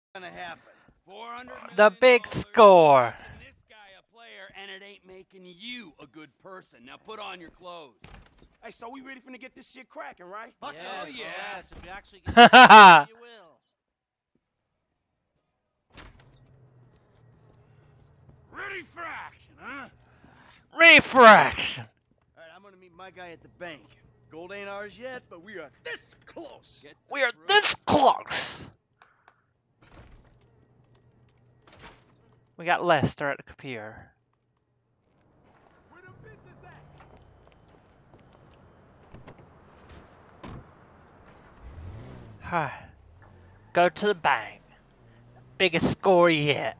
Gonna happen. 400 The big score. This guy a player, and it ain't making you a good person. Now put on your clothes. Hey, so we ready finna get this shit cracking, right? Fuck Yeah, yes, yeah. yes. If you actually get it, you will. Ready for action, huh? Refraction. All right, I'm gonna meet my guy at the bank. Gold ain't ours yet, but we are this close. We are this close. We got Lester at the computer. Where them bitches at? Alright. Go to the bank. Biggest score yet.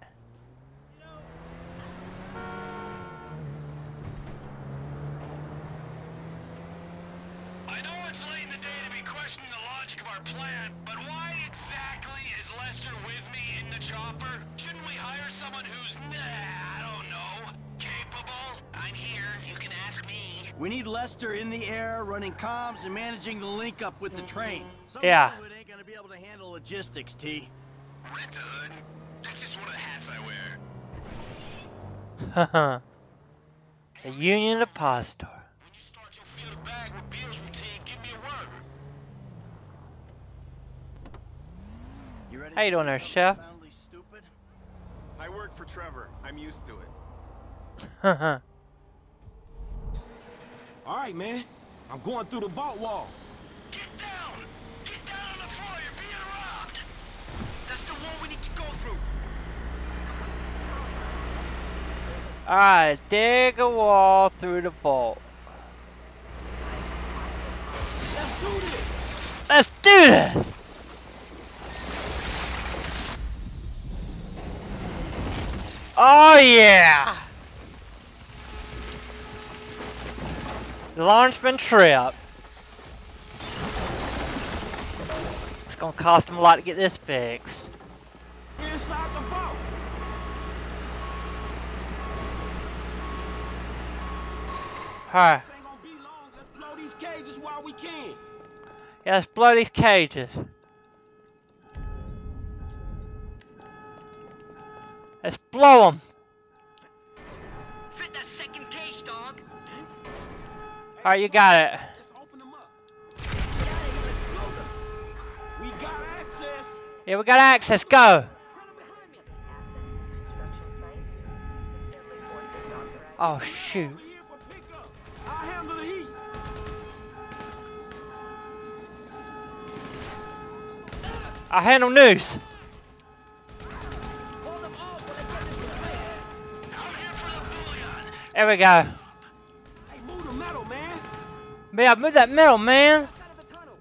I know it's late in the day to be questioning the logic of our plan, but why exactly is Lester with me in the chopper? Shouldn't we hire someone who's, I don't know, capable? I'm here, you can ask me. We need Lester in the air, running comms and managing the link up with the train. Some Yeah. who ain't gonna be able to handle logistics, T. Rent a hood? That's just one of the hats I wear. Haha. The Union Depository. When you start your fill the bag with Bill's routine, give me a word. You ready How you to doing do there, something Chef? profoundly stupid? I work for Trevor. I'm used to it. Haha. All right, man. I'm going through the vault wall. Get down! Get down on the floor, you're being robbed! That's the one we need to go through. Alright, dig a wall through the vault. Let's do this. Let's do this! Oh yeah! The alarm's been tripped. It's gonna cost them a lot to get this fixed. We're inside the vault. Alright, This ain't gonna be long. Let's blow these cages while we can. yeah, let's blow these cages. Let's blow them. Fit that second cage, dog. Alright, you got it. Let's open them up. Let's blow them. We got access. Yeah, we got access, go! Oh shoot. Over here for pickup. I'll handle the heat. I handle news. Hold them off while I get this in place. I'm here for the bullion. There we go. Hey, move the metal, man. Yeah, move that metal, man. Side of the tunnel.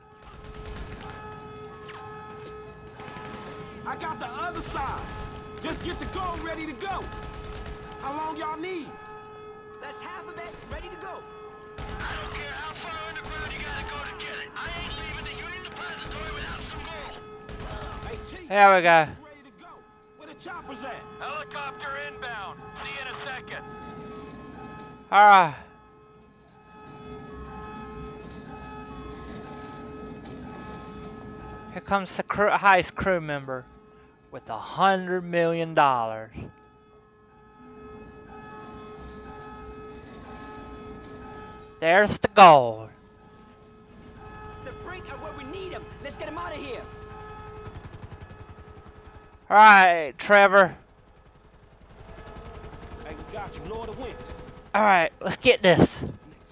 I got the other side. Just get the gold ready to go. How long y'all need? That's half of it, ready to go. I don't care how far underground you gotta go to get it. I ain't leaving the Union Depository without some gold. Hey, Chief. There we go. it's ready to go. Where the choppers at? Helicopter inbound. See you in a second. Alright. Here comes the heist crew member with $100 million. There's the gold. The brink are where we need them. Let's get them out of here. Alright, Trevor. Hey, we got you. Lower the winch. Alright, let's get this.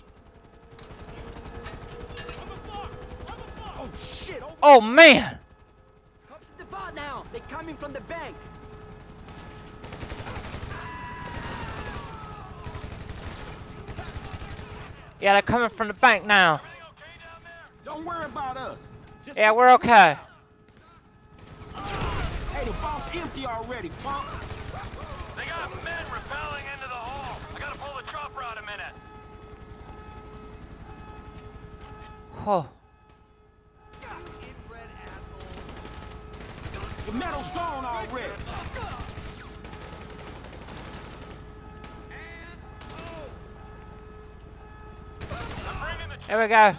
Oh, shit. Oh man! Cops at the vault now. They're coming from the bank. Yeah, they're coming from the bank now. Don't worry about us. Just Yeah, we're okay. Hey, the vault's empty already, punk. They got men rappelling into the hall. I gotta pull the chopper out a minute. Oh. The metal's gone already. There we go.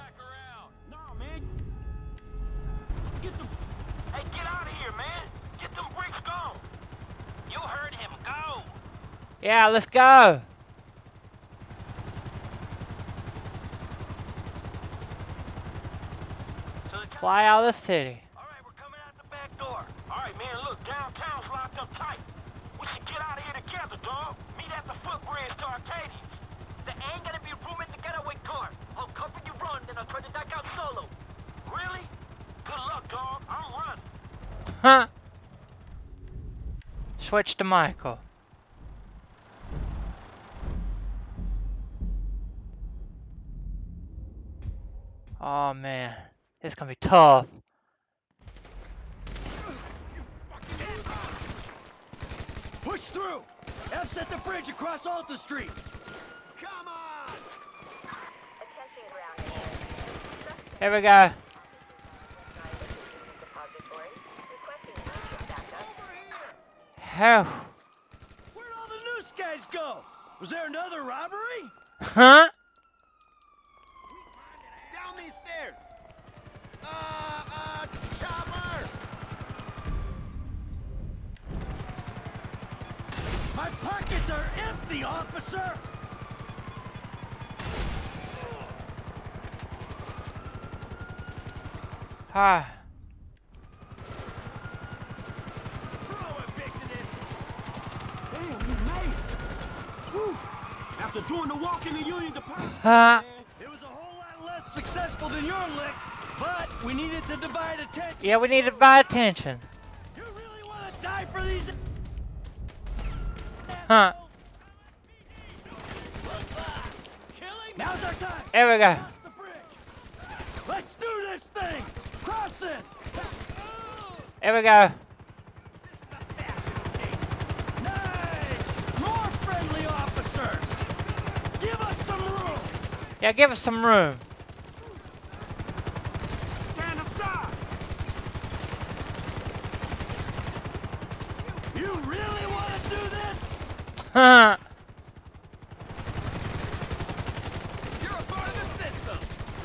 No, man. Get the... Hey, get out of here, man. Get them bricks Yeah, let's go. Fly out of the city. Alright, we're coming out the back door. Alright, man, look, downtown's locked up tight. We should get out of here together, dog. Meet at the footbridge to Arcadians. There ain't gonna be room in the getaway car. I'll cover you run, then I'll try to duck out solo. Really? Good luck, dog. I'm running. Huh. Switch to Michael. Oh man, it's gonna be tough. Push through! F's at the bridge across Alta Street! Come on! Here we go. How? Where'd all the news guys go? Was there another robbery? Huh? Down these stairs! Chopper! My pockets are empty, officer! Ah. Damn, you made it. Woo. After doing the walk in the Union Depository, Huh? It was a whole lot less successful than your lick, but we needed to divide attention. Yeah, we need to buy attention. You really want to die for these? Huh? Now's our time. Here we go. Cross the bridge. Let's do this thing. Crossing. Here we go. Nice. More friendly officers. Give us some room. Yeah, give us some room. stand aside. You really want to do this? Huh? You're a part of the system!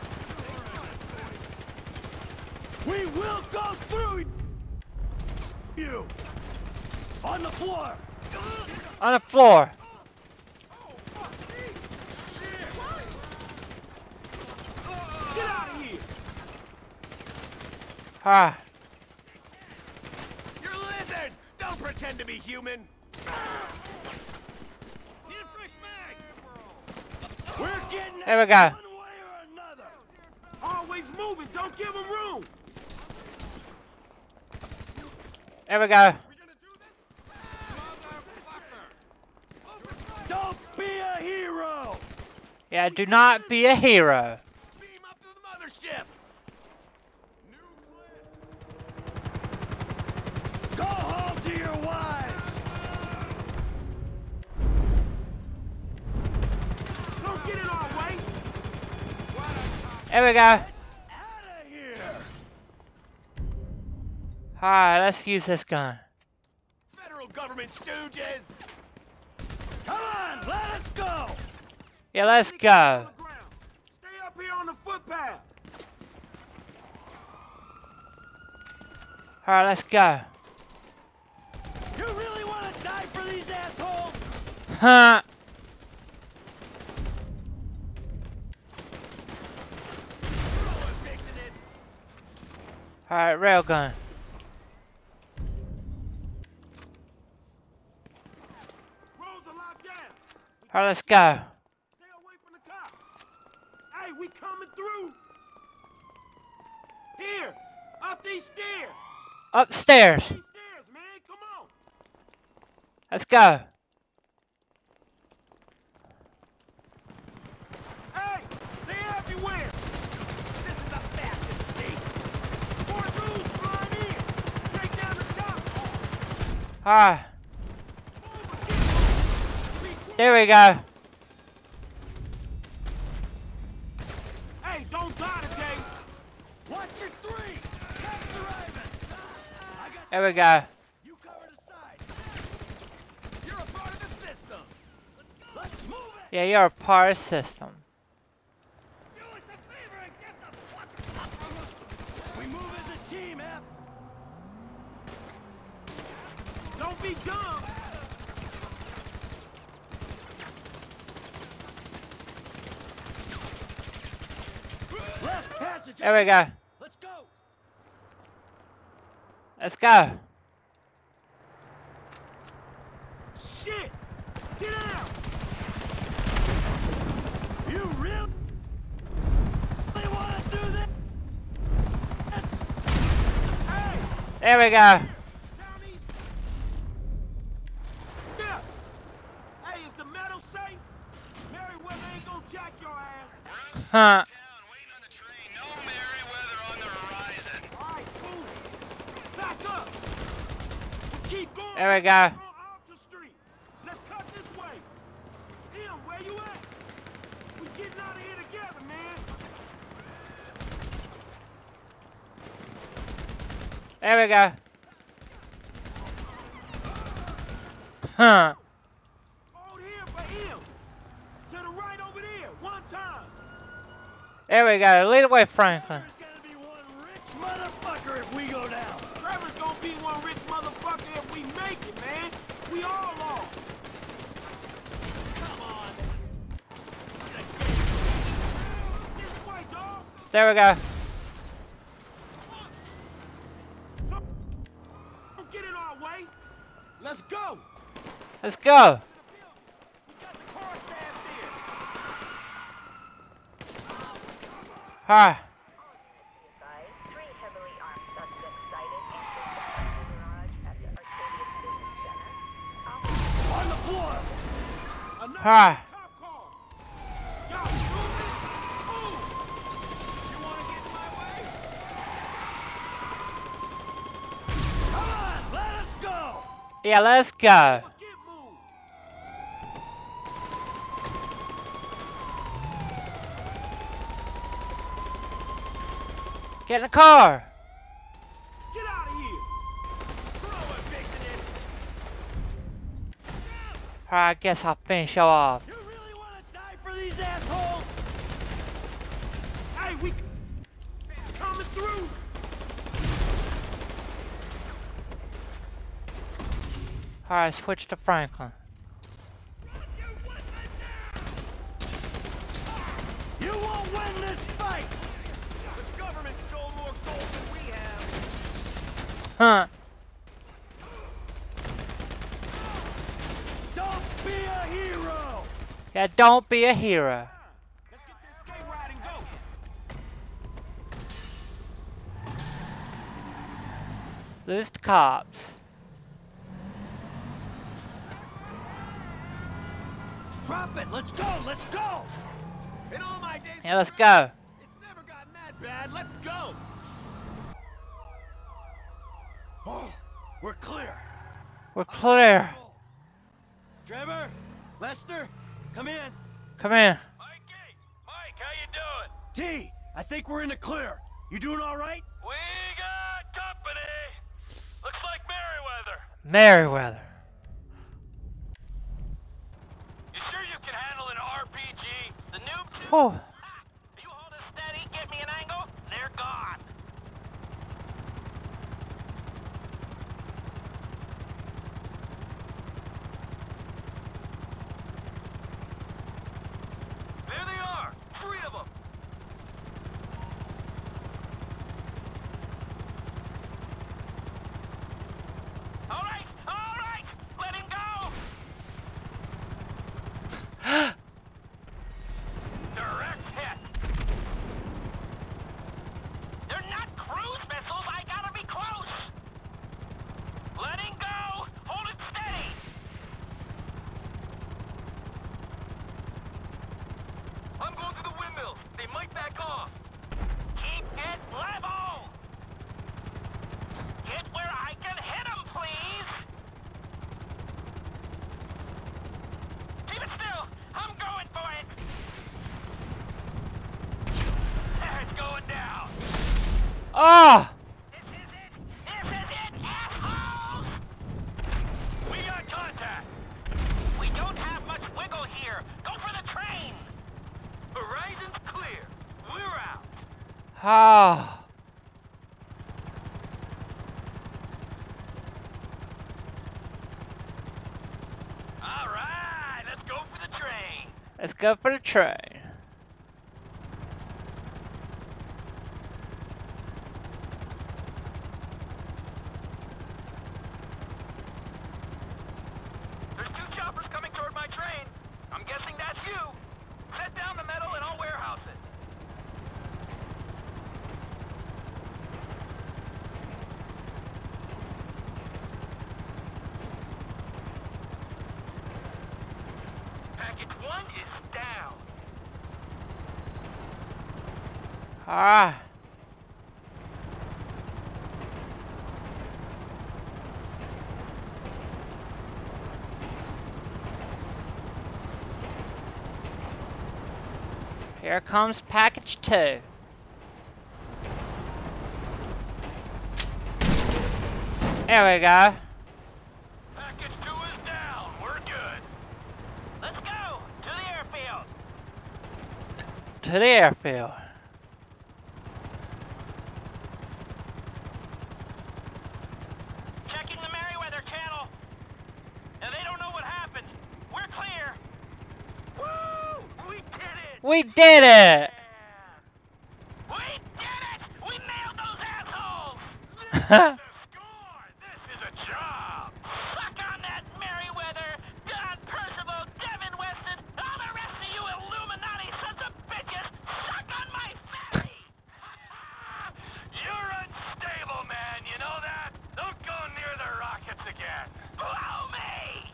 We will go through you. On the floor. On the floor. Get out of here. Ah. You're lizards! Don't pretend to be human! We're getting There we out go. one way or another. Always moving. Don't give them room. There we go. Don't be a hero. Yeah, do not be a hero. Beam up to the mothership! Go home to your wives. Don't get in our way. There we go. Out of here. Alright, let's use this gun. Federal government stooges! Come on, let us go. Yeah, let's On go. the ground. Stay up here on the footpath. Alright, let's go. You really want to die for these assholes? Huh? Alright, railgun. Roads are locked down. Alright, let's go. Stay away from the cops. Hey, we coming through. Here, up these stairs. Upstairs. These stairs, man. Come on. Let's go. Hey, they're everywhere. This is a fascist state! More dudes flying in. Take down the top. Alright, Move again. there we go. Hey, don't die today. Watch your three. Cops arriving. I got There we go. you cover the side. You're a part of the system! Let's move it. Yeah, you're a part of the system. Do us a favor and get the fuck up from We move as a team, F. Don't be dumb. message. There we go. Let's go. Let's go. Shit! Get out! You really want to do this? Hey! There we go. Down east. Yeah. Hey, is the metal safe? Merriweather ain't gonna jack your ass. Huh. Town, waiting on the train. No Merriweather on the horizon. All right, cool. Back up. Keep going. There we go. Go Alta Street. Let's cut this way. Em, where you at? We getting out of here together, man. There we go. Huh. Hold here for him. To the right over there. One time. There we go. Lead the way, Franklin. There's gonna be one rich motherfucker if we go down. Trevor's gonna be one rich motherfucker if we make it, man. We all are. Come on. This way, dog. There we go. Don't get in our way. Let's go. Let's go. We got the car stashed here. Hi. Three heavily armed suspects cited in the garage at the Arcadius Business Center. On the floor. Another Hi. cop car. Y'all moving? Move. You want to get in my way? Come on, let us go. Yeah, let's go. Get moved. Get in the car. Get out of here. Prohibitionists. Alright, I guess I'll finish you off. You really want to die for these assholes? Hey, we coming through. Alright, switch to Franklin. You won't win this fight. The government stole more gold than we have. Huh. Don't be a hero. Yeah, don't be a hero. Let's get this skate ride and go. Lose the cops. Drop it. Let's go. Let's go. In all my days, Yeah, let's go. it's never gotten that bad. Let's go. Oh, we're clear. We're clear. Trevor, Lester, come in. Come in. Mikey! Mike, how you doing? T, I think we're in the clear. You doing all right? We got company. Looks like Merriweather. Merriweather. You sure you can handle an RPG? The noob? Whew. You hold it steady, get me an angle, they're gone. There they are, 3 of them. All right, let him go. Direct hit. They're not cruise missiles. I gotta be close. Letting go. Hold it steady. I'm going to the windmills. They might back off. Keep it level. Get where I can hit them, please. Keep it still. I'm going for it. It's going down. Oh! This is it! This is it, assholes! We got contact. We don't have much wiggle here. Go for the train. Horizon's clear. We're out. Oh. All right, let's go for the train. Let's go for the train. One is down. Ah. Here comes package 2. There we go. Package 2 is down. We're good. Let's go to the airfield. To the airfield. Checking the Merryweather channel. And they don't know what happened. We're clear. Woo! We did it! We did it! We did it! We nailed those assholes! This is a score! This is a job! Suck on that, Merryweather! Don Percival, Devin Weston, all the rest of you Illuminati sons of bitches! Suck on my fatty! You're unstable, man, you know that? Don't go near the rockets again! Blow me!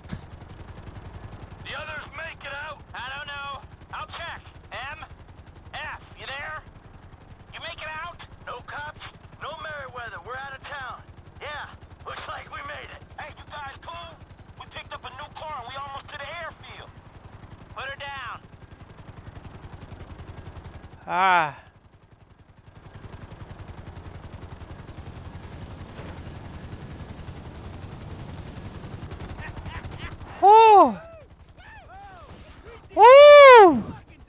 The others make it out? I don't know. I'll check. M? F, you there? You make it out? No cops, no Merryweather. We're out of town. Yeah, looks like we made it. Hey, you guys cool? We picked up a new car and we almost to the airfield. Put her down. Ah. Woo! Woo!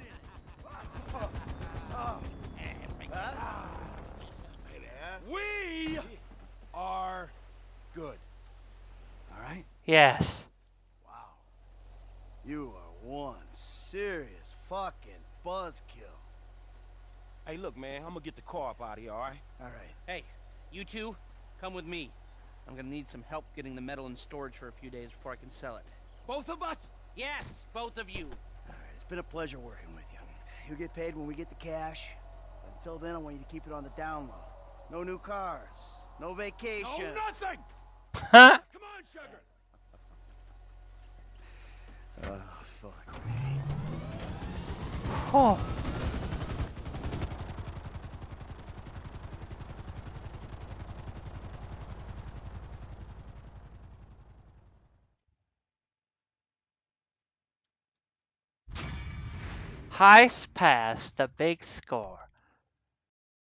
We are good. All right? Yes. Wow. You are one serious fucking buzzkill. Hey, look, man, I'm gonna get the car up out of here, all right? All right. Hey, you two, come with me. I'm gonna need some help getting the metal in storage for a few days before I can sell it. Both of us? Yes, both of you. All right, it's been a pleasure working with you. You'll get paid when we get the cash. Until then, I want you to keep it on the down low. No new cars. No vacations. No, nothing! Huh? Come on, sugar! Oh, fuck me. Oh. Heist pass, the big score.